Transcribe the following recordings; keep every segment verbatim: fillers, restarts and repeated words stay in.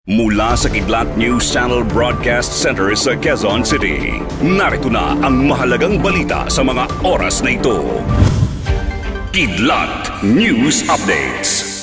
Mula sa Kidlat News Channel Broadcast Center sa Quezon City, narito na ang mahalagang balita sa mga oras na ito. Kidlat News Updates.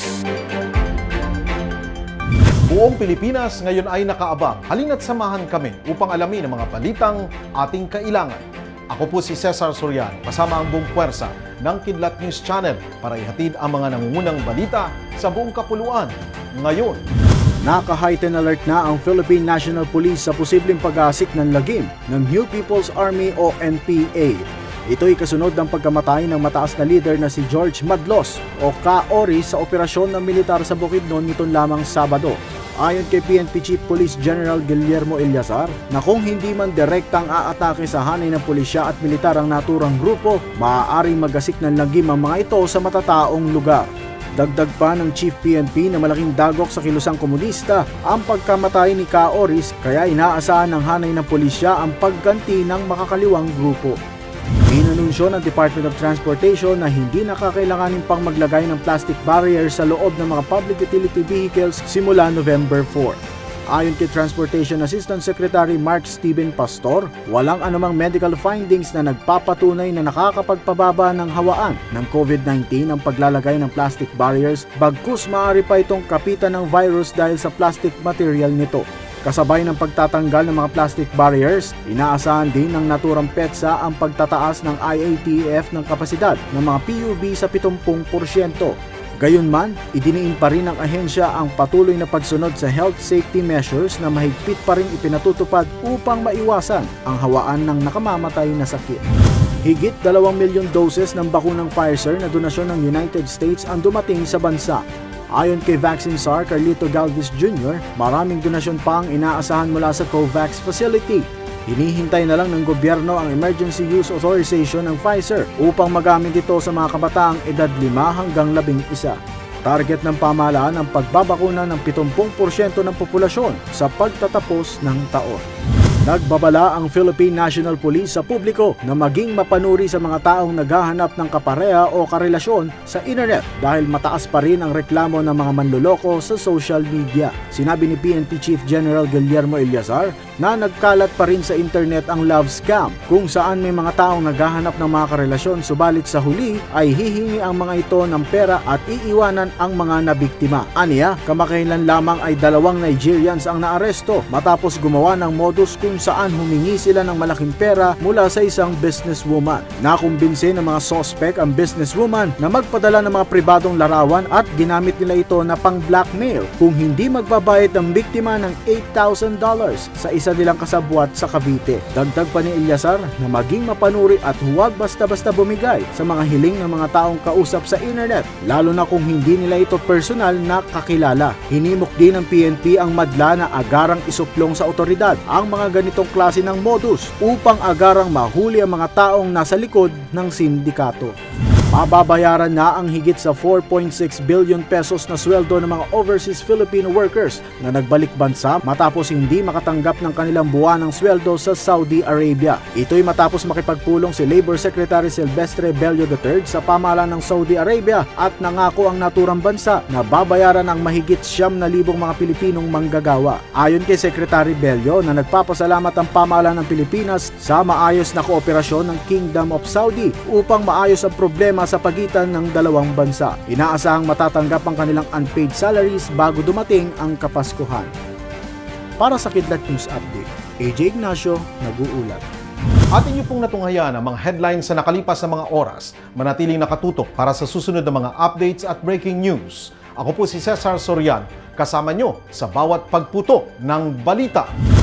Buong Pilipinas ngayon ay nakaabang. Halina't samahan kami upang alamin ang mga balitang ating kailangan. Ako po si Cesar Soriano, kasama ang buong puwersa ng Kidlat News Channel para ihatid ang mga nangungunang balita sa buong kapuluan. Ngayon, naka-heighten alert na ang Philippine National Police sa posibleng pag-aasik ng lagim ng New People's Army o N P A. Ito'y kasunod ng pagkamatay ng mataas na leader na si George Madlos o Ka-Ori sa operasyon ng militar sa Bukidnon nitong lamang Sabado. Ayon kay P N P Chief Police General Guillermo Eliazar, na kung hindi man direktang aatake sa hanay ng pulisya at militar ang naturang grupo, maaaring mag-asik ng lagim ang mga ito sa matataong lugar. Dagdag pa ng Chief P N P na malaking dagok sa kilusang komunista ang pagkamatay ni Ka-Oris, kaya inaasahan ng hanay ng pulisya ang pagganti ng makakaliwang grupo. Inanunsyo ng Department of Transportation na hindi nakakailanganin pang maglagay ng plastic barrier sa loob ng mga public utility vehicles simula November four. Ayon kay Transportation Assistant Secretary Mark Steven Pastor, walang anumang medical findings na nagpapatunay na nakakapagpababa ng hawaan ng COVID nineteen ang paglalagay ng plastic barriers, bagkus maaari pa itong kapitan ng virus dahil sa plastic material nito. Kasabay ng pagtatanggal ng mga plastic barriers, inaasahan din ng naturang petsa ang pagtataas ng I A T F ng kapasidad ng mga P U B sa pitong porsyento. Gayunman, idiniin pa rin ng ahensya ang patuloy na pagsunod sa health safety measures na mahigpit pa rin ipinatutupad upang maiwasan ang hawaan ng nakamamatay na sakit. Higit dalawang milyong doses ng bakunang Pfizer na donasyon ng United States ang dumating sa bansa. Ayon kay Vaccine Czar Carlito Galvez Junior, maraming donasyon pa ang inaasahan mula sa COVAX facility. Hinihintay na lang ng gobyerno ang emergency use authorization ng Pfizer upang magamit ito sa mga kabataang edad lima hanggang labing isa. Target ng pamahalaan ang pagbabakuna ng pitong porsyento ng populasyon sa pagtatapos ng taon. Nagbabala ang Philippine National Police sa publiko na maging mapanuri sa mga taong naghahanap ng kapareha o karelasyon sa internet dahil mataas pa rin ang reklamo ng mga manloloko sa social media. Sinabi ni P N P Chief General Guillermo Eliazar na nagkalat pa rin sa internet ang love scam kung saan may mga taong naghahanap ng mga karelasyon subalit sa huli ay hihingi ang mga ito ng pera at iiwanan ang mga nabiktima. Aniya, kamakailan lamang ay dalawang Nigerians ang naaresto matapos gumawa ng modus kung saan humingi sila ng malaking pera mula sa isang businesswoman. Nakumbinse ng mga suspect ang businesswoman na magpadala ng mga pribadong larawan at ginamit nila ito na pang-blackmail kung hindi magbabayad ang biktima ng eight thousand dollars sa isa nilang kasabwat sa Cavite. Dagdag pa ni Eliazar na maging mapanuri at huwag basta-basta bumigay sa mga hiling ng mga taong kausap sa internet, lalo na kung hindi nila ito personal na kakilala. Hinimok din ng P N P ang madla na agarang isuplong sa otoridad ang mga ganitong klase ng modus upang agarang mahuli ang mga taong nasa likod ng sindikato. Mababayaran na ang higit sa four point six billion pesos na sweldo ng mga overseas Filipino workers na nagbalik bansa matapos hindi makatanggap ng kanilang buwanang sweldo sa Saudi Arabia. Ito'y matapos makipagpulong si Labor Secretary Silvestre Bello the third sa pamahalaan ng Saudi Arabia at nangako ang naturang bansa na babayaran ang mahigit siyam na libong mga Pilipinong manggagawa. Ayon kay Secretary Bello na nagpapasalamat ang pamahalaan ng Pilipinas sa maayos na kooperasyon ng Kingdom of Saudi upang maayos ang problema sa pagitan ng dalawang bansa. Inaasahang matatanggap ang kanilang unpaid salaries bago dumating ang Kapaskuhan. Para sa Kidlat News Update, A J Ignacio, nag-uulat. Atin niyo pong natunghayan ang mga headlines sa nakalipas na mga oras. Manatiling nakatutok para sa susunod na mga updates at breaking news. Ako po si Cesar Soriano, kasama niyo sa bawat pagputo ng balita.